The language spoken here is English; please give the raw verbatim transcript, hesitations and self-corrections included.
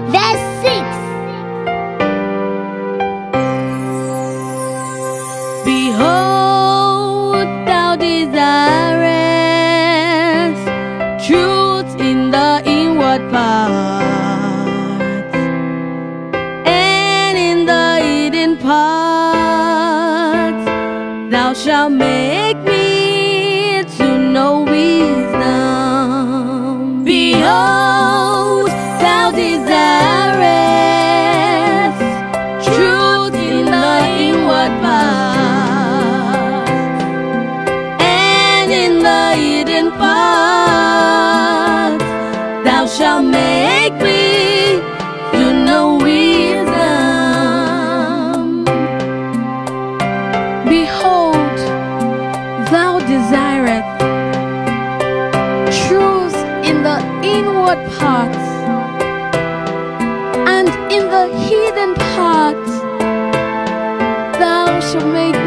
Verse six. Behold, thou desirest truth in the inward parts, and in the hidden parts thou shalt make me to know wisdom. Behold, thou desirest truth in the inward parts, and in the hidden parts thou shalt make me to know wisdom. Behold, thou desirest truth in the inward parts, and in the hidden parts thou shalt make